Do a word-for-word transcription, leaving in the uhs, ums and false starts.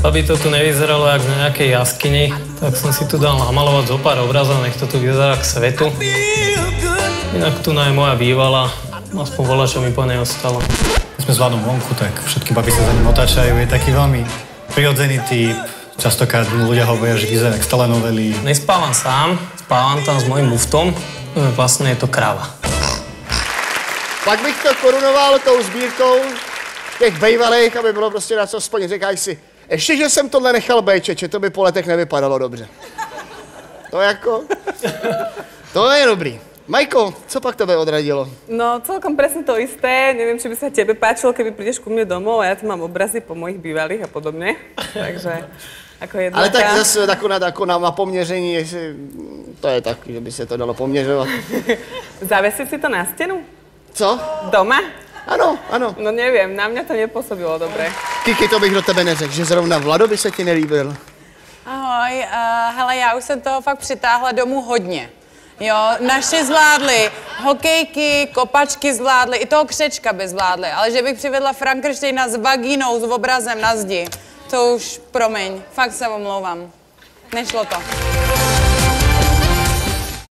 Aby to tu nevyzeralo jak z nejakej jaskyni, tak som si tu dal namalovať zo pár obrazov, nech to tu vyzerá k svetu. Inak tu je moja bývalá, aspoň voľa, čo mi po nej ostalo. My sme s Vladom vonku, tak všetky baby sa za ním otáčajú. Je taký veľmi prirodzený typ. Častokrát ľudia hovoria, že vyzerá jak z telenovely. Nespávam sám, spávam tam s mojím muftom. Vlastne je to kráva. Pak bych to korunoval tou sbírkou těch bejvalých, aby bylo prostě na co splnit. Říkáš si, ještě, že jsem tohle nechal bejčeče, to by po letech nevypadalo dobře. To jako... To je dobrý. Majko, co pak tebe odradilo? No, celkom presne to isté. Neviem, či by sa tebe páčilo, keby prídeš ku mne domov a ja tu mám obrazy po mojich bývalých a podobne. Takže, ako jedna. Ale tak zase tako na, tako na, na poměření, jestli... To je tak, že by se to dalo poměřovat. Zavesiť si to na stenu? Co? Doma? Ano, ano. No neviem, na mňa to nepôsobilo dobre. Kiki, to bych do tebe neřekl, že zrovna Vlado by se ti nelíbil. Ahoj, uh, hele, já už jsem toho fakt přitáhla domů hodně. Jo, naši zvládli, hokejky, kopačky zvládli, i toho křečka by zvládli, ale že bych přivedla Frankensteina s vagínou, s obrazem na zdi, to už, promiň, fakt se omlouvám. Nešlo to.